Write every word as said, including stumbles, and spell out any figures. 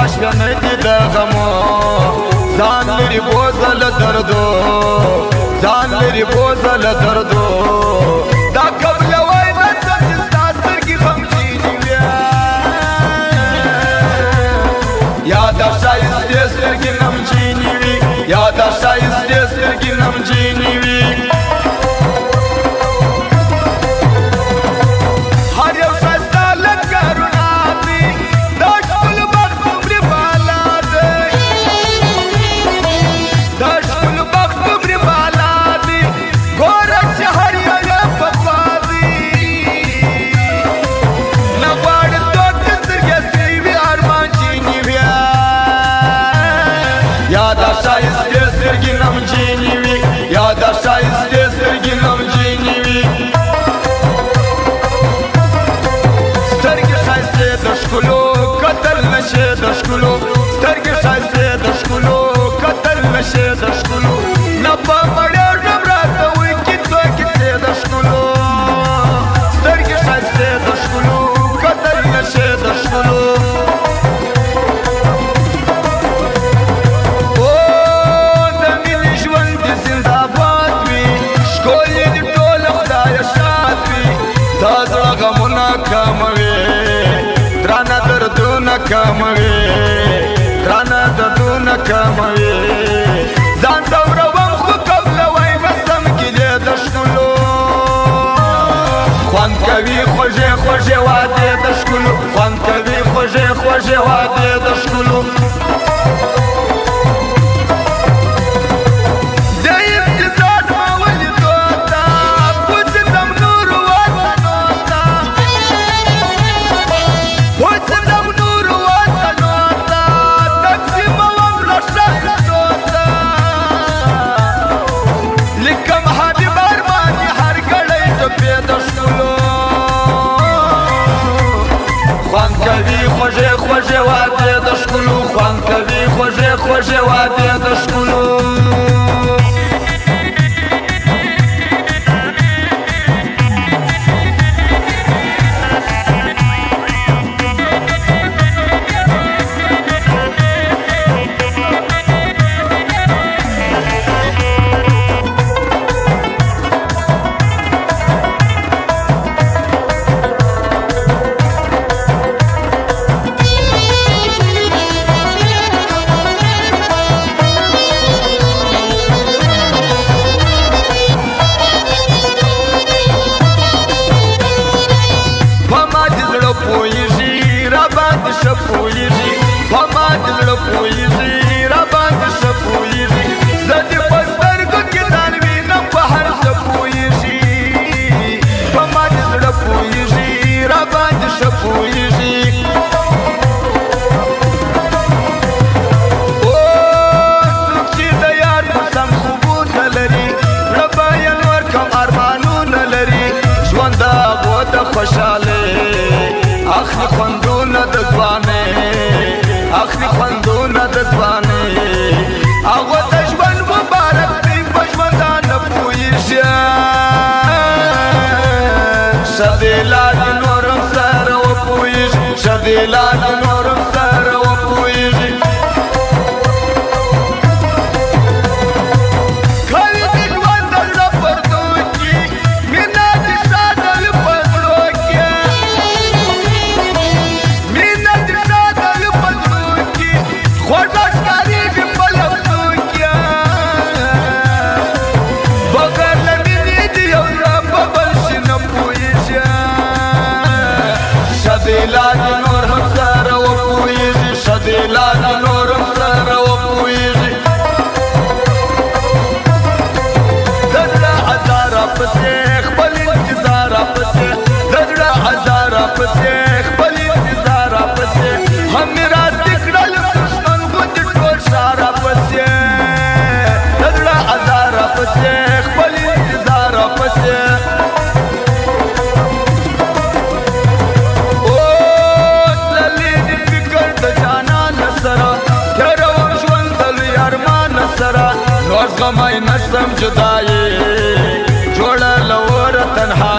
اشکنه دی د غمو ځان لري بوزل دردو ځان لري بوزل دردو دا قبل وای د ستاسر کی غمجینی بیا یا دا شایست ستر کی غمجینی وی یا دا شایست ستر کی غمجینی وی دشکلو سترګې ښایستې د ښکلو کتل نشې د ښکلو نه په مړېږم راته وایي کیسه کیسې د ښکلو سترګې ښایستې د ښکلو کتل نشې د ښکلو او د مینې ژوند دې زنده‌باد وي ښکلې دې ټوله خدایه شاد وي دا زړه غمونه کموي درانه دردونه کموي درانه دردونه کموي ځان ځوروم خو قبلوی بسم ګیلې د ښکلو خوند کوي خوږې خوږې وعدې د ښکلو خوند کوي خوږې خوږې وعدې د ښکلو خوږې خوږې وعدې د ښکلو خوند کوي خوږې خوږې وعدې د ښکلو اخلي خوندونه د ځوانۍ اخلي خوندونه د ځوانۍ هغه د ژوند مبارک دی په ژوندانه پوهېږي ښه دی لا د نورم سره وپوهېږي ښه دی لا د نورم سره وپوهېږي غمای نسم جدائی جوڑا لور تنہا